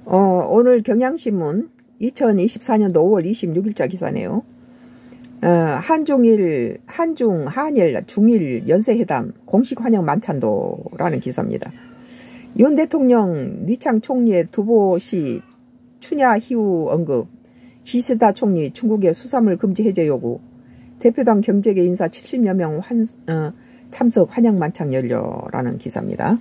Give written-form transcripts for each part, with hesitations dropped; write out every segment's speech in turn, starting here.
오늘 경향신문 2024년도 5월 26일자 기사네요. 한중, 한일, 중일 연쇄회담 공식 환영 만찬도라는 기사입니다. 윤 대통령, 리창 총리의 두보시 추냐 희우 언급, 기시다 총리 중국의 수산물 금지 해제 요구, 대표당 경제계 인사 70여 명 참석 환영 만찬 열려라는 기사입니다.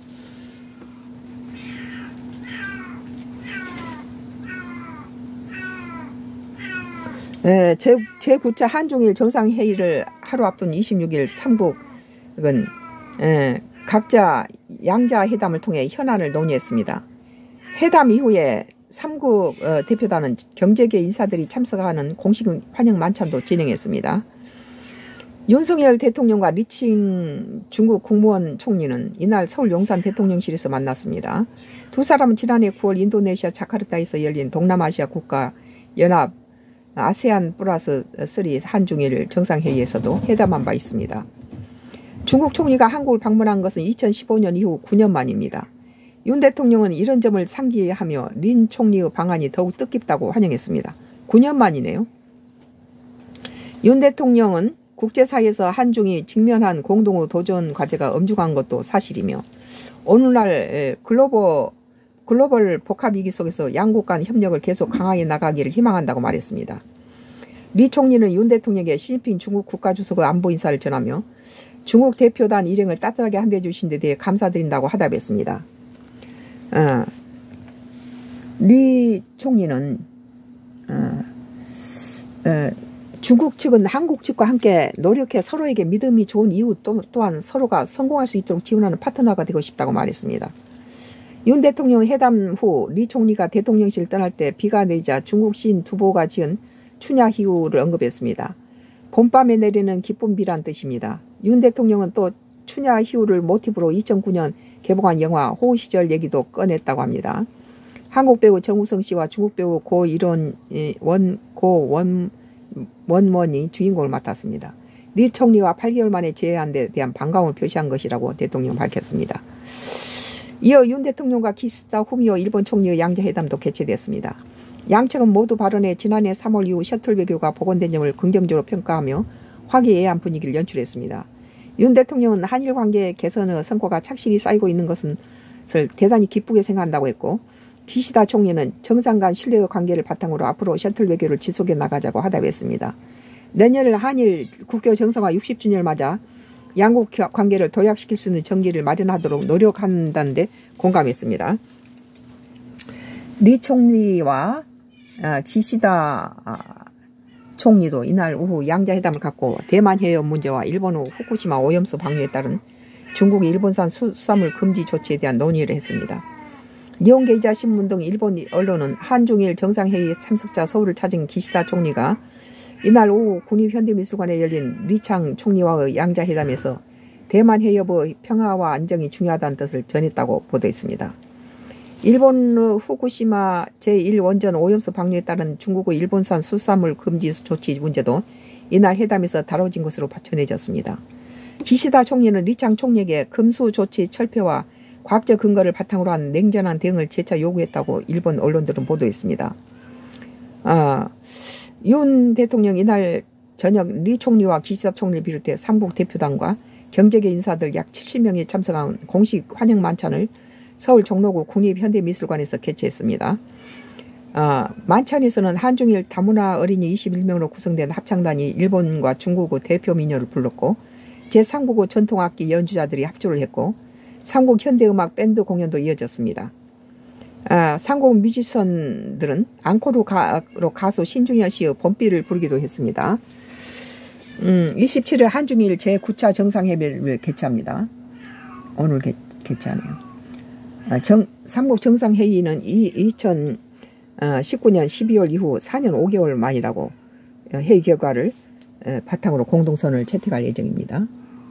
제9차 한중일 정상회의를 하루 앞둔 26일 3국은 각자 양자 회담을 통해 현안을 논의했습니다. 회담 이후에 3국 대표단은 경제계 인사들이 참석하는 공식 환영 만찬도 진행했습니다. 윤석열 대통령과 리칭 중국 국무원 총리는 이날 서울 용산 대통령실에서 만났습니다. 두 사람은 지난해 9월 인도네시아 자카르타에서 열린 동남아시아 국가 연합 아세안 플러스 3 한중일 정상회의에서도 회담한 바 있습니다. 중국 총리가 한국을 방문한 것은 2015년 이후 9년 만입니다. 윤 대통령은 이런 점을 상기하며 린 총리의 방안이 더욱 뜻깊다고 환영했습니다. 9년 만이네요. 윤 대통령은 국제사회에서 한중이 직면한 공동의 도전 과제가 엄중한 것도 사실이며 오늘날 글로벌 복합위기 속에서 양국 간 협력을 계속 강하게 나가기를 희망한다고 말했습니다. 리 총리는 윤 대통령에게 시진핑 중국 국가주석의 안보 인사를 전하며 중국 대표단 일행을 따뜻하게 환대해 주신 데 대해 감사드린다고 하답했습니다. 리 총리는 중국 측은 한국 측과 함께 노력해 서로에게 믿음이 좋은 이유 또한 서로가 성공할 수 있도록 지원하는 파트너가 되고 싶다고 말했습니다. 윤 대통령 회담 후 리 총리가 대통령실 떠날 때 비가 내리자 중국 시인 두보가 지은 추냐희우를 언급했습니다. 봄밤에 내리는 기쁜 비란 뜻입니다. 윤 대통령은 또 추냐희우를 모티브로 2009년 개봉한 영화 호우 시절 얘기도 꺼냈다고 합니다. 한국 배우 정우성 씨와 중국 배우 원원이 주인공을 맡았습니다. 리 총리와 8개월 만에 재회한 데 대한 반가움을 표시한 것이라고 대통령 밝혔습니다. 이어 윤 대통령과 기시다 후미오 일본 총리의 양자회담도 개최됐습니다. 양측은 모두 발언해 지난해 3월 이후 셔틀 외교가 복원된 점을 긍정적으로 평가하며 화기애애한 분위기를 연출했습니다. 윤 대통령은 한일 관계 개선의 성과가 착실히 쌓이고 있는 것을 대단히 기쁘게 생각한다고 했고, 기시다 총리는 정상 간 신뢰의 관계를 바탕으로 앞으로 셔틀 외교를 지속해 나가자고 하답했습니다. 내년을 한일 국교 정상화 60주년을 맞아 양국 관계를 도약시킬 수 있는 전기를 마련하도록 노력한다는 데 공감했습니다. 리 총리와 기시다 총리도 이날 오후 양자회담을 갖고 대만 해협 문제와 일본의 후쿠시마 오염수 방류에 따른 중국의 일본산 수산물 금지 조치에 대한 논의를 했습니다. 니혼게이자 신문 등 일본 언론은 한중일 정상회의 참석자 서울을 찾은 기시다 총리가 이날 오후 국립현대미술관에 열린 리창 총리와의 양자회담에서 대만 해협의 평화와 안정이 중요하다는 뜻을 전했다고 보도했습니다. 일본의 후쿠시마 제1원전 오염수 방류에 따른 중국의 일본산 수산물 금지 조치 문제도 이날 회담에서 다뤄진 것으로 전해졌습니다. 기시다 총리는 리창 총리에게 금수 조치 철폐와 과학적 근거를 바탕으로 한 냉정한 대응을 재차 요구했다고 일본 언론들은 보도했습니다. 윤 대통령 이날 저녁 리 총리와 기시다 총리를 비롯해 3국 대표단과 경제계 인사들 약 70명이 참석한 공식 환영 만찬을 서울 종로구 국립현대미술관에서 개최했습니다. 만찬에서는 한중일 다문화 어린이 21명으로 구성된 합창단이 일본과 중국의 대표 민요를 불렀고 제3국의 전통악기 연주자들이 합주를 했고 3국 현대음악 밴드 공연도 이어졌습니다. 상공 뮤지션들은 앙코르로 가수 신중현 씨의 봄비를 부르기도 했습니다. 27일 한중일 제9차 정상회의를 개최합니다. 오늘 개최하네요. 3국 정상회의는 2019년 12월 이후 4년 5개월 만이라고 회의 결과를 바탕으로 공동선언을 채택할 예정입니다.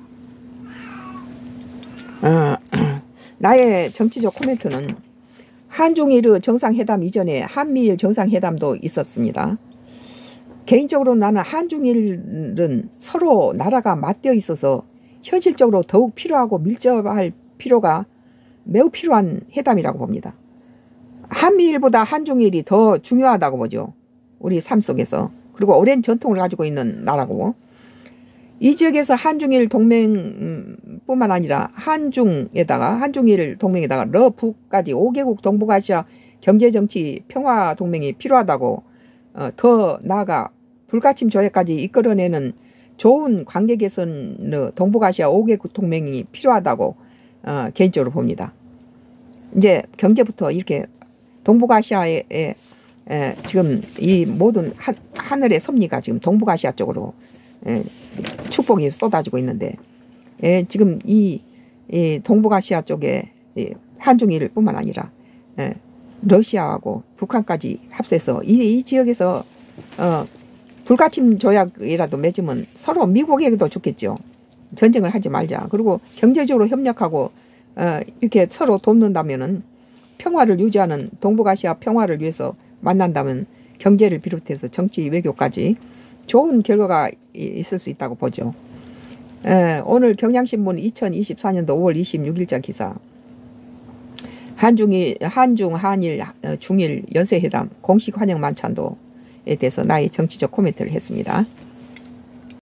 나의 정치적 코멘트는 한중일의 정상회담 이전에 한미일 정상회담도 있었습니다. 개인적으로 나는 한중일은 서로 나라가 맞대어 있어서 현실적으로 더욱 필요하고 밀접할 필요가 매우 필요한 회담이라고 봅니다. 한미일보다 한중일이 더 중요하다고 보죠. 우리 삶 속에서. 그리고 오랜 전통을 가지고 있는 나라고. 이 지역에서 한중일 동맹뿐만 아니라 한중일 동맹에다가 러북까지 5개국 동북아시아 경제정치 평화 동맹이 필요하다고, 더 나아가 불가침 조약까지 이끌어내는 좋은 관계 개선 동북아시아 5개국 동맹이 필요하다고 개인적으로 봅니다. 이제 경제부터 이렇게 동북아시아에 지금 이 모든 하늘의 섭리가 지금 동북아시아 쪽으로 축복이 쏟아지고 있는데, 지금 이 동북아시아 쪽에 한중일뿐만 아니라 러시아하고 북한까지 합세서 이 지역에서 불가침 조약이라도 맺으면 서로 미국에게도 좋겠죠. 전쟁을 하지 말자. 그리고 경제적으로 협력하고 이렇게 서로 돕는다면은, 평화를 유지하는 동북아시아 평화를 위해서 만난다면 경제를 비롯해서 정치 외교까지 좋은 결과가 있을 수 있다고 보죠. 오늘 경향신문 2024년도 5월 26일자 기사, 한중, 한일, 중일 연쇄회담 공식 환영 만찬도에 대해서 나의 정치적 코멘트를 했습니다.